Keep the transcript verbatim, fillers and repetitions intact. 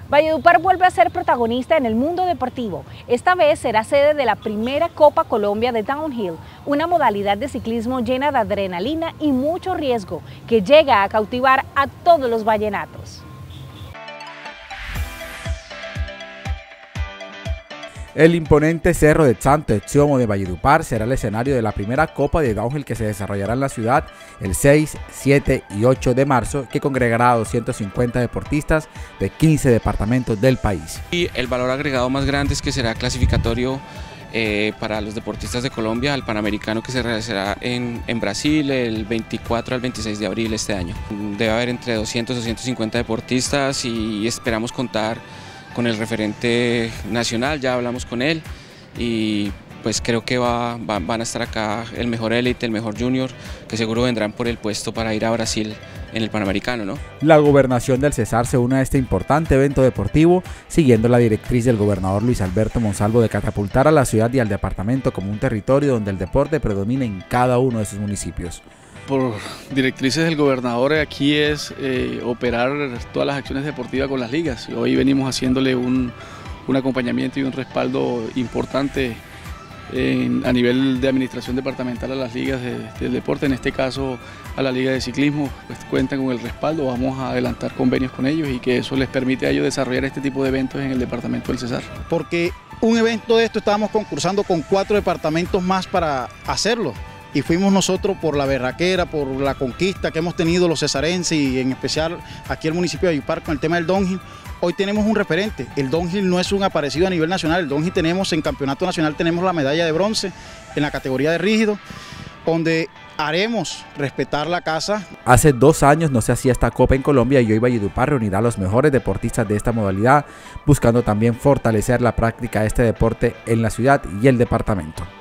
Valledupar vuelve a ser protagonista en el mundo deportivo. Esta vez será sede de la primera Copa Colombia de Downhill, una modalidad de ciclismo llena de adrenalina y mucho riesgo que llega a cautivar a todos los vallenatos. El imponente Cerro de Santo Exiomo de Valledupar será el escenario de la primera Copa de Downhill que se desarrollará en la ciudad el seis, siete y ocho de marzo, que congregará a doscientos cincuenta deportistas de quince departamentos del país. Y el valor agregado más grande es que será clasificatorio eh, para los deportistas de Colombia al Panamericano, que se realizará en, en Brasil el veinticuatro al veintiséis de abril este año. Debe haber entre doscientos y doscientos cincuenta deportistas y esperamos contar con el referente nacional. Ya hablamos con él y pues creo que va, va, van a estar acá el mejor élite, el mejor junior, que seguro vendrán por el puesto para ir a Brasil en el Panamericano, ¿no? La gobernación del Cesar se une a este importante evento deportivo, siguiendo la directriz del gobernador Luis Alberto Monsalvo de catapultar a la ciudad y al departamento como un territorio donde el deporte predomina en cada uno de sus municipios. Por directrices del gobernador, aquí es eh, operar todas las acciones deportivas con las ligas. Y hoy venimos haciéndole un, un acompañamiento y un respaldo importante en, a nivel de administración departamental a las ligas de, del deporte, en este caso a la liga de ciclismo, pues cuentan con el respaldo. Vamos a adelantar convenios con ellos y que eso les permite a ellos desarrollar este tipo de eventos en el departamento del Cesar. Porque un evento de esto estábamos concursando con cuatro departamentos más para hacerlo. Y fuimos nosotros por la berraquera, por la conquista que hemos tenido los cesarenses y en especial aquí el municipio de Valledupar con el tema del downhill. Hoy tenemos un referente. El downhill no es un aparecido a nivel nacional. El downhill tenemos en campeonato nacional, tenemos la medalla de bronce en la categoría de rígido, donde haremos respetar la casa. Hace dos años no se hacía esta copa en Colombia y hoy Valledupar reunirá a los mejores deportistas de esta modalidad, buscando también fortalecer la práctica de este deporte en la ciudad y el departamento.